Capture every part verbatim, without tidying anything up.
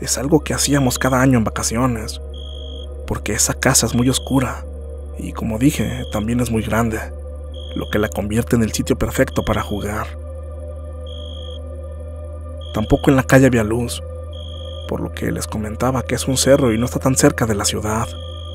Es algo que hacíamos cada año en vacaciones, porque esa casa es muy oscura y, como dije, también es muy grande, lo que la convierte en el sitio perfecto para jugar. Tampoco en la calle había luz, por lo que les comentaba que es un cerro y no está tan cerca de la ciudad.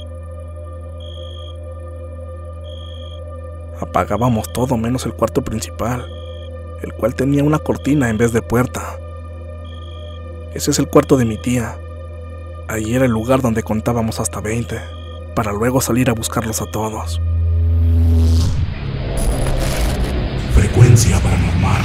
Apagábamos todo menos el cuarto principal, el cual tenía una cortina en vez de puerta. Ese es el cuarto de mi tía. Ahí era el lugar donde contábamos hasta veinte, para luego salir a buscarlos a todos. Frecuencia paranormal.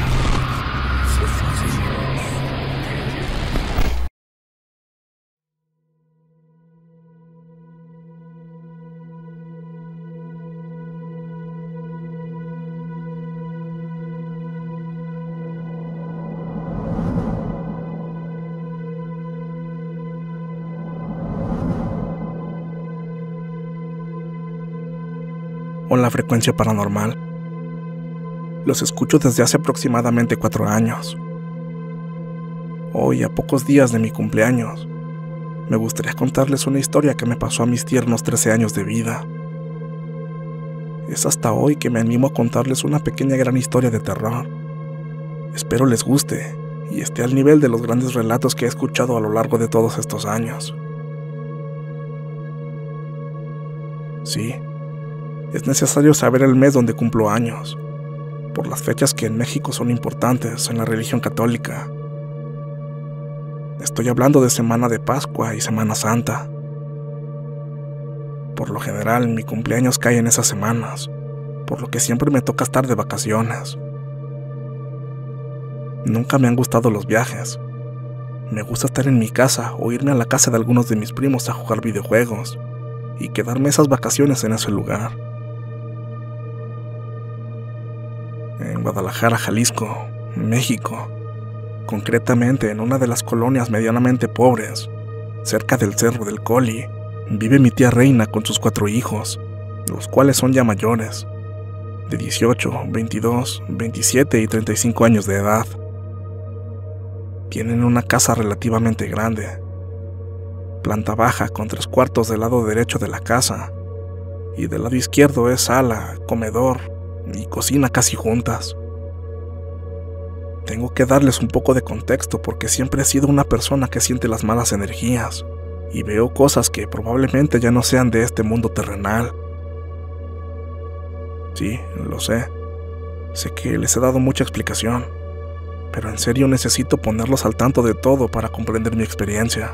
Hola, Frecuencia Paranormal. Los escucho desde hace aproximadamente cuatro años. Hoy, a pocos días de mi cumpleaños, me gustaría contarles una historia que me pasó a mis tiernos trece años de vida. Es hasta hoy que me animo a contarles una pequeña gran historia de terror. Espero les guste y esté al nivel de los grandes relatos que he escuchado a lo largo de todos estos años. Sí. Es necesario saber el mes donde cumplo años, por las fechas que en México son importantes en la religión católica. Estoy hablando de Semana de Pascua y Semana Santa. Por lo general, mi cumpleaños cae en esas semanas, por lo que siempre me toca estar de vacaciones. Nunca me han gustado los viajes. Me gusta estar en mi casa o irme a la casa de algunos de mis primos a jugar videojuegos y quedarme esas vacaciones en ese lugar. En Guadalajara, Jalisco, México, concretamente en una de las colonias medianamente pobres, cerca del Cerro del Coli, vive mi tía Reina con sus cuatro hijos, los cuales son ya mayores, de dieciocho, veintidós, veintisiete y treinta y cinco años de edad. Tienen una casa relativamente grande, planta baja con tres cuartos del lado derecho de la casa, y del lado izquierdo es sala, comedor y cocina casi juntas. Tengo que darles un poco de contexto porque siempre he sido una persona que siente las malas energías y veo cosas que probablemente ya no sean de este mundo terrenal. Sí, lo sé. Sé que les he dado mucha explicación, pero en serio necesito ponerlos al tanto de todo para comprender mi experiencia.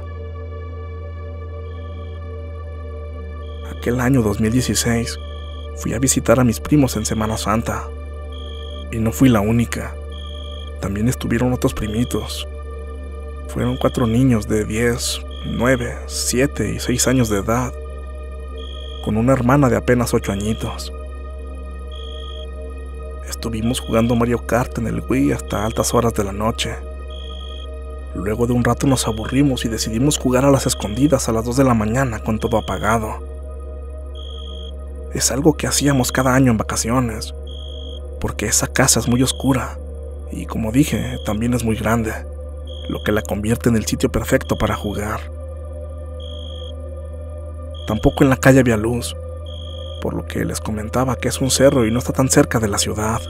Aquel año dos mil dieciséis, fui a visitar a mis primos en Semana Santa. Y no fui la única. También estuvieron otros primitos. Fueron cuatro niños de diez, nueve, siete y seis años de edad, con una hermana de apenas ocho añitos. Estuvimos jugando Mario Kart en el Wii hasta altas horas de la noche. Luego de un rato nos aburrimos y decidimos jugar a las escondidas a las dos de la mañana con todo apagado. Es algo que hacíamos cada año en vacaciones, porque esa casa es muy oscura y, como dije, también es muy grande, lo que la convierte en el sitio perfecto para jugar. Tampoco en la calle había luz, por lo que les comentaba que es un cerro y no está tan cerca de la ciudad.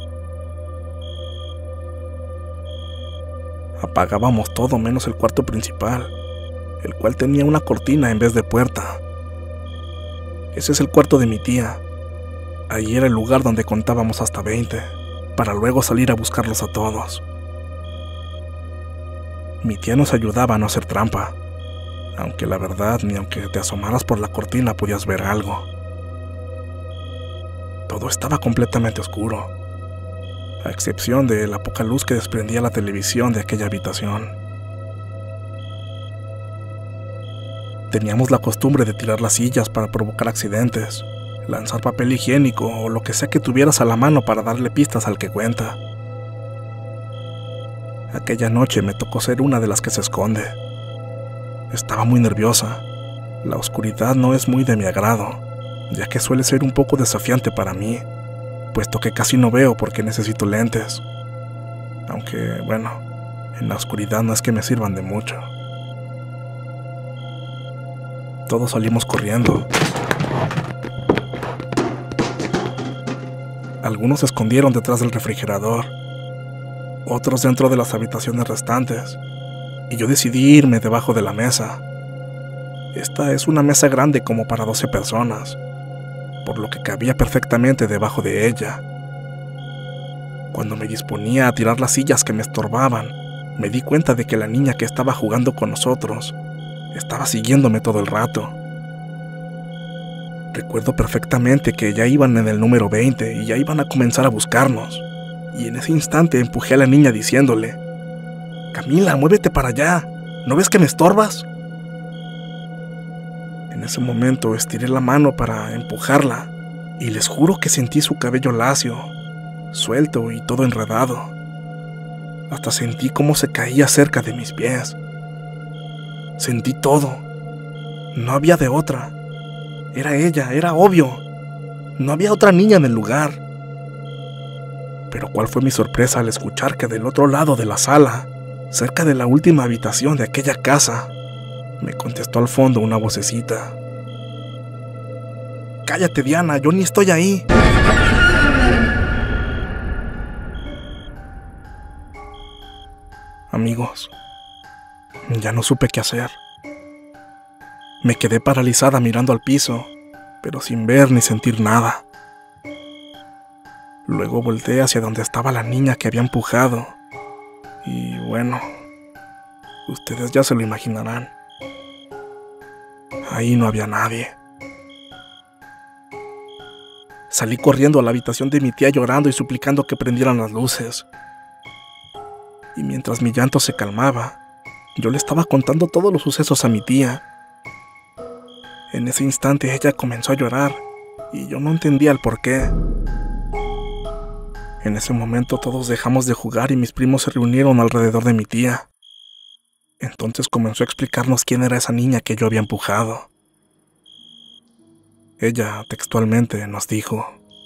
Apagábamos todo menos el cuarto principal, el cual tenía una cortina en vez de puerta. Ese es el cuarto de mi tía. Ahí era el lugar donde contábamos hasta veinte, para luego salir a buscarlos a todos. Mi tía nos ayudaba a no hacer trampa, aunque la verdad, ni aunque te asomaras por la cortina podías ver algo. Todo estaba completamente oscuro, a excepción de la poca luz que desprendía la televisión de aquella habitación. Teníamos la costumbre de tirar las sillas para provocar accidentes, lanzar papel higiénico o lo que sea que tuvieras a la mano para darle pistas al que cuenta. Aquella noche me tocó ser una de las que se esconde. Estaba muy nerviosa. La oscuridad no es muy de mi agrado, ya que suele ser un poco desafiante para mí, puesto que casi no veo porque necesito lentes. Aunque, bueno, en la oscuridad no es que me sirvan de mucho. todos salimos corriendo. Algunos se escondieron detrás del refrigerador, otros dentro de las habitaciones restantes, y yo decidí irme debajo de la mesa. Esta es una mesa grande como para doce personas, por lo que cabía perfectamente debajo de ella. Cuando me disponía a tirar las sillas que me estorbaban, me di cuenta de que la niña que estaba jugando con nosotros estaba siguiéndome todo el rato. Recuerdo perfectamente que ya iban en el número veinte y ya iban a comenzar a buscarnos, y en ese instante empujé a la niña diciéndole: «Camila, muévete para allá, ¿no ves que me estorbas?». En ese momento estiré la mano para empujarla, y les juro que sentí su cabello lacio, suelto y todo enredado. Hasta sentí cómo se caía cerca de mis pies. Sentí todo. No había de otra. Era ella, era obvio. No había otra niña en el lugar. Pero cuál fue mi sorpresa al escuchar que del otro lado de la sala, cerca de la última habitación de aquella casa, me contestó al fondo una vocecita: «Cállate, Diana, yo ni estoy ahí». Amigos, ya no supe qué hacer. Me quedé paralizada mirando al piso, pero sin ver ni sentir nada. Luego volteé hacia donde estaba la niña que había empujado. Y bueno, ustedes ya se lo imaginarán. Ahí no había nadie. Salí corriendo a la habitación de mi tía llorando y suplicando que prendieran las luces. Y mientras mi llanto se calmaba, yo le estaba contando todos los sucesos a mi tía. En ese instante ella comenzó a llorar y yo no entendía el por qué. En ese momento todos dejamos de jugar y mis primos se reunieron alrededor de mi tía. Entonces comenzó a explicarnos quién era esa niña que yo había empujado. Ella, textualmente, nos dijo: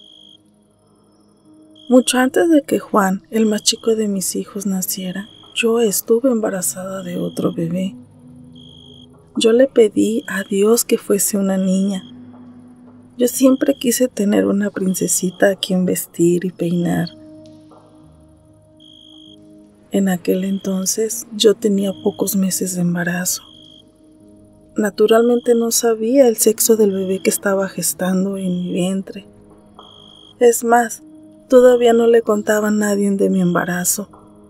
«Mucho antes de que Juan, el más chico de mis hijos, naciera, yo estuve embarazada de otro bebé. Yo le pedí a Dios que fuese una niña. Yo siempre quise tener una princesita a quien vestir y peinar. En aquel entonces yo tenía pocos meses de embarazo. Naturalmente no sabía el sexo del bebé que estaba gestando en mi vientre. Es más, todavía no le contaba a nadie de mi embarazo.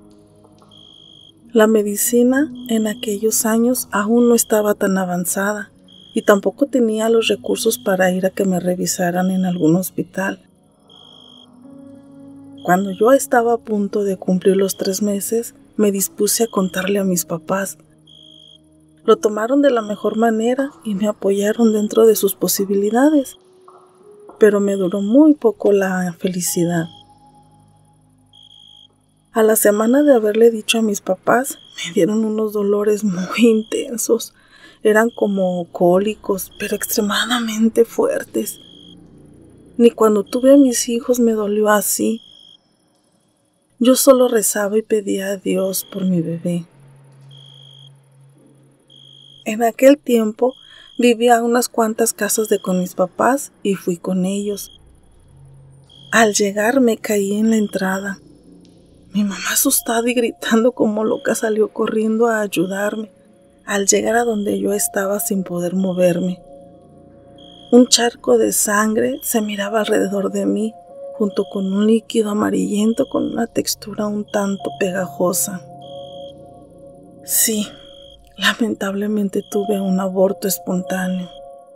La medicina en aquellos años aún no estaba tan avanzada y tampoco tenía los recursos para ir a que me revisaran en algún hospital. Cuando yo estaba a punto de cumplir los tres meses, me dispuse a contarle a mis papás. Lo tomaron de la mejor manera y me apoyaron dentro de sus posibilidades, pero me duró muy poco la felicidad. A la semana de haberle dicho a mis papás, me dieron unos dolores muy intensos. Eran como cólicos, pero extremadamente fuertes. Ni cuando tuve a mis hijos me dolió así. Yo solo rezaba y pedía a Dios por mi bebé. En aquel tiempo vivía a unas cuantas casas de con mis papás y fui con ellos. Al llegar me caí en la entrada. Mi mamá, asustada y gritando como loca, salió corriendo a ayudarme al llegar a donde yo estaba sin poder moverme. Un charco de sangre se miraba alrededor de mí, junto con un líquido amarillento con una textura un tanto pegajosa. Sí, lamentablemente tuve un aborto espontáneo.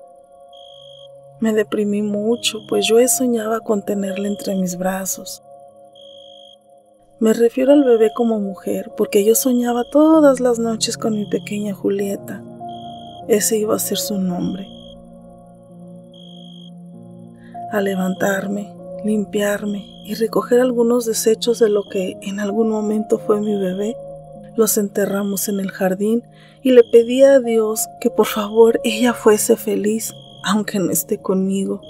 Me deprimí mucho, pues yo soñaba con tenerla entre mis brazos. Me refiero al bebé como mujer porque yo soñaba todas las noches con mi pequeña Julieta. Ese iba a ser su nombre. Al levantarme, limpiarme y recoger algunos desechos de lo que en algún momento fue mi bebé, los enterramos en el jardín y le pedí a Dios que por favor ella fuese feliz, aunque no esté conmigo.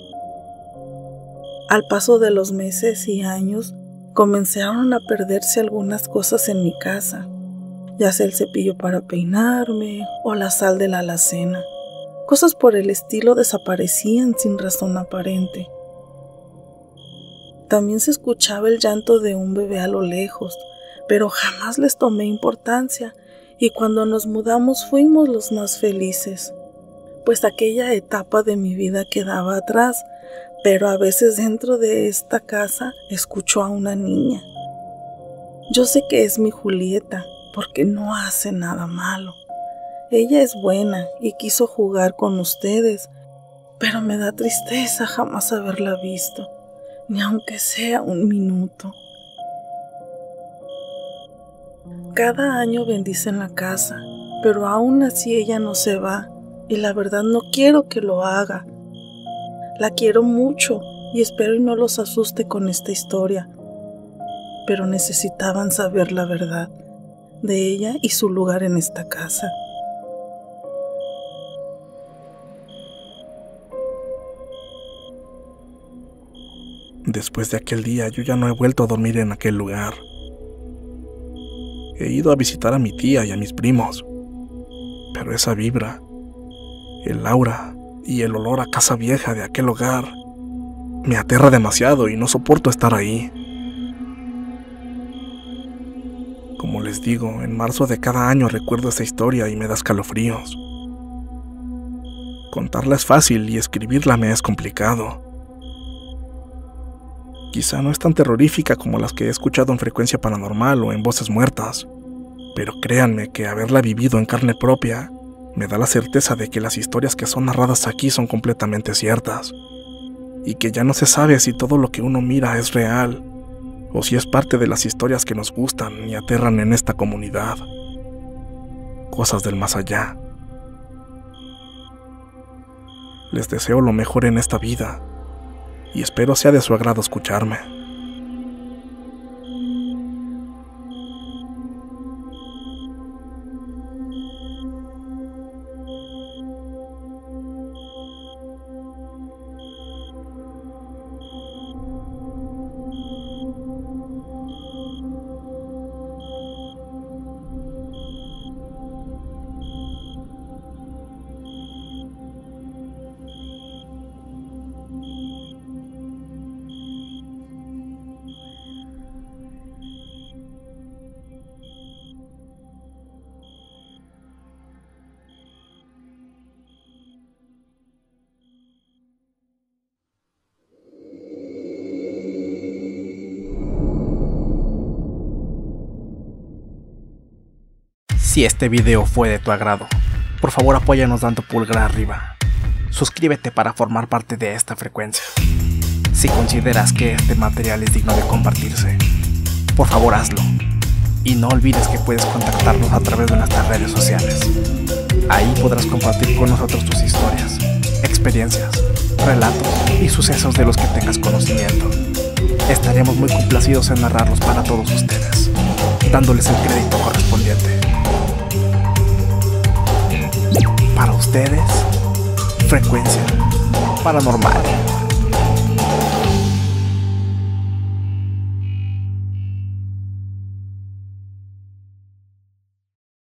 Al paso de los meses y años, comenzaron a perderse algunas cosas en mi casa, ya sea el cepillo para peinarme o la sal de la alacena. Cosas por el estilo desaparecían sin razón aparente. También se escuchaba el llanto de un bebé a lo lejos, pero jamás les tomé importancia, y cuando nos mudamos fuimos los más felices, pues aquella etapa de mi vida quedaba atrás, pero a veces dentro de esta casa escucho a una niña. Yo sé que es mi Julieta, porque no hace nada malo. Ella es buena y quiso jugar con ustedes, pero me da tristeza jamás haberla visto, ni aunque sea un minuto. Cada año bendicen la casa, pero aún así ella no se va, y la verdad no quiero que lo haga. La quiero mucho y espero y no los asuste con esta historia, pero necesitaban saber la verdad de ella y su lugar en esta casa. Después de aquel día yo ya no he vuelto a dormir en aquel lugar. He ido a visitar a mi tía y a mis primos, pero esa vibra, el aura y el olor a casa vieja de aquel hogar me aterra demasiado y no soporto estar ahí. Como les digo, en marzo de cada año recuerdo esa historia y me da escalofríos. Contarla es fácil y escribirla me es complicado. Quizá no es tan terrorífica como las que he escuchado en Frecuencia Paranormal o en Voces Muertas, pero créanme que haberla vivido en carne propia me da la certeza de que las historias que son narradas aquí son completamente ciertas, y que ya no se sabe si todo lo que uno mira es real, o si es parte de las historias que nos gustan y aterran en esta comunidad. Cosas del más allá. Les deseo lo mejor en esta vida, y espero sea de su agrado escucharme. Si este video fue de tu agrado, por favor apóyanos dando pulgar arriba. Suscríbete para formar parte de esta frecuencia. Si consideras que este material es digno de compartirse, por favor hazlo. Y no olvides que puedes contactarnos a través de nuestras redes sociales. Ahí podrás compartir con nosotros tus historias, experiencias, relatos y sucesos de los que tengas conocimiento. Estaremos muy complacidos en narrarlos para todos ustedes, dándoles el crédito correspondiente. Para ustedes, Frecuencia Paranormal.